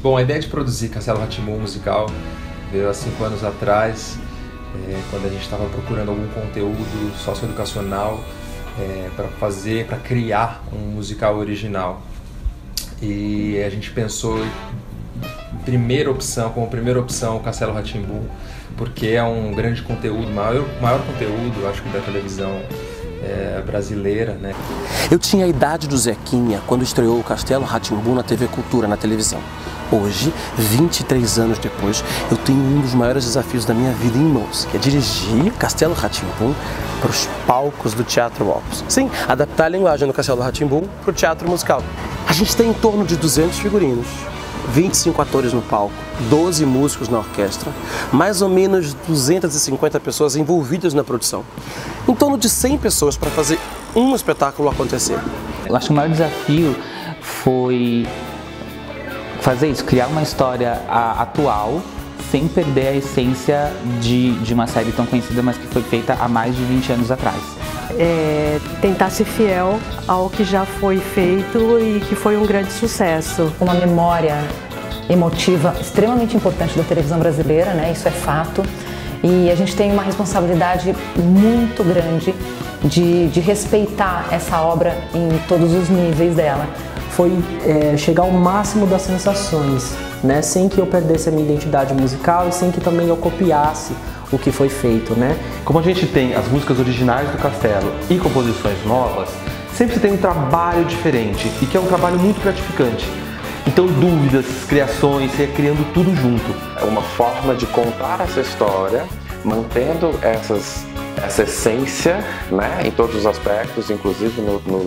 Bom, a ideia de produzir Castelo Rá-Tim-Bum musical veio há 5 anos atrás, quando a gente estava procurando algum conteúdo socioeducacional para criar um musical original. E a gente pensou como primeira opção o Castelo Rá-Tim-Bum, porque é um grande conteúdo, maior conteúdo, acho que, da televisão brasileira, né? Eu tinha a idade do Zequinha quando estreou o Castelo Rá-Tim-Bum na TV Cultura, na televisão. Hoje, 23 anos depois, eu tenho um dos maiores desafios da minha vida em mãos, que é dirigir Castelo Rá-Tim-Bum para os palcos do Teatro Opus. Sim, adaptar a linguagem do Castelo Rá-Tim-Bum para o teatro musical. A gente tem em torno de 200 figurinos, 25 atores no palco, 12 músicos na orquestra, mais ou menos 250 pessoas envolvidas na produção. Em torno de 100 pessoas para fazer um espetáculo acontecer. Eu acho que o maior desafio foi fazer isso, criar uma história atual, sem perder a essência de uma série tão conhecida, mas que foi feita há mais de 20 anos atrás. Tentar ser fiel ao que já foi feito e que foi um grande sucesso. Uma memória emotiva extremamente importante da televisão brasileira, né? Isso é fato. E a gente tem uma responsabilidade muito grande de respeitar essa obra em todos os níveis dela. Foi chegar ao máximo das sensações, né? Sem que eu perdesse a minha identidade musical e sem que também eu copiasse o que foi feito, né? Como a gente tem as músicas originais do Castelo e composições novas, sempre tem um trabalho diferente e que é um trabalho muito gratificante. Então, dúvidas, criações, recriando tudo junto. É uma forma de contar essa história, mantendo essa essência, né, em todos os aspectos, inclusive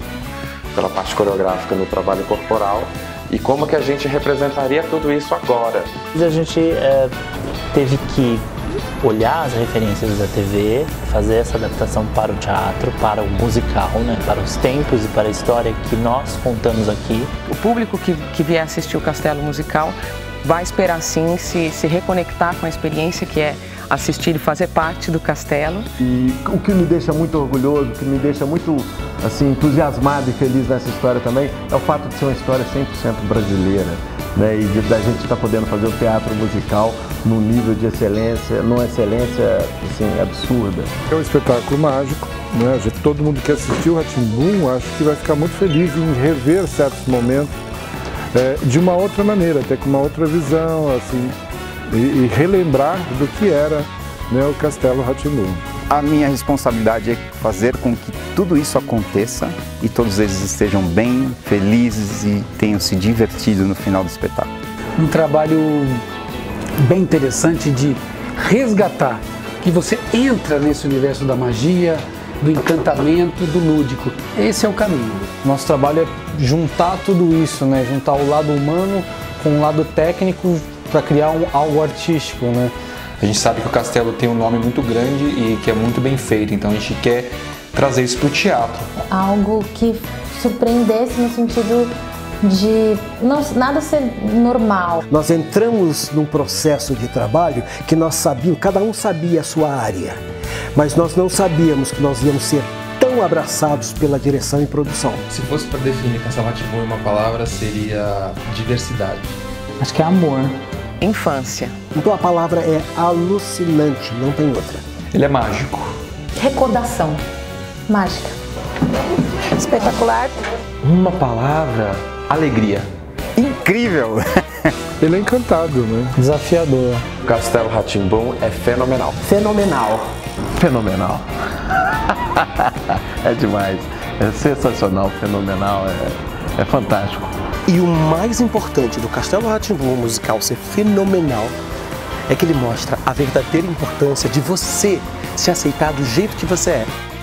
pela parte coreográfica, no trabalho corporal, e como que a gente representaria tudo isso agora. A gente teve que olhar as referências da TV, fazer essa adaptação para o teatro, para o musical, né? Para os tempos e para a história que nós contamos aqui. O público que vier assistir o Castelo Musical vai esperar sim se reconectar com a experiência que é assistir e fazer parte do Castelo. E o que me deixa muito orgulhoso, o que me deixa muito assim, entusiasmado e feliz nessa história também, é o fato de ser uma história 100% brasileira, né? E da gente estar podendo fazer o teatro musical num nível de excelência, numa excelência assim, absurda. É um espetáculo mágico, né? Todo mundo que assistiu o Rá-Tim-Bum acho que vai ficar muito feliz em rever certos momentos de uma outra maneira, até com uma outra visão, assim, e relembrar do que era, né, o Castelo Rá-Tim-Bum. A minha responsabilidade é fazer com que tudo isso aconteça e todos eles estejam bem, felizes e tenham se divertido no final do espetáculo. Um trabalho bem interessante de resgatar, que você entra nesse universo da magia, do encantamento, do lúdico. Esse é o caminho. Nosso trabalho é juntar tudo isso, né? Juntar o lado humano com o lado técnico para criar algo artístico, né? A gente sabe que o Castelo tem um nome muito grande e que é muito bem feito, então a gente quer trazer isso para o teatro. Algo que surpreendesse no sentido de nada ser normal. Nós entramos num processo de trabalho que nós sabíamos, cada um sabia a sua área, mas nós não sabíamos que nós íamos ser tão abraçados pela direção e produção. Se fosse para definir Castelo Rá-Tim-Bum em uma palavra, seria diversidade. Acho que é amor. Infância. Então a palavra é alucinante, não tem outra. Ele é mágico. Recordação. Mágica. Espetacular. Uma palavra, alegria. Incrível! Ele é encantado, né? Desafiador. O Castelo Rá-Tim-Bum é fenomenal. Fenomenal. Fenomenal. É demais. É sensacional, fenomenal, é fantástico. E o mais importante do Castelo Rá-Tim-Bum musical ser fenomenal é que ele mostra a verdadeira importância de você se aceitar do jeito que você é.